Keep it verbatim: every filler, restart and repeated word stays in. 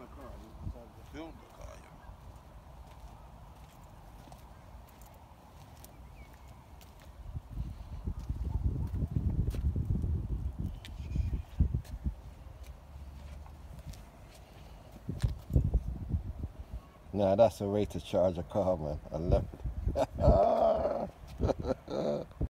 the car. You decided to film the car, Nah, that's a way to charge a car, man. I left it.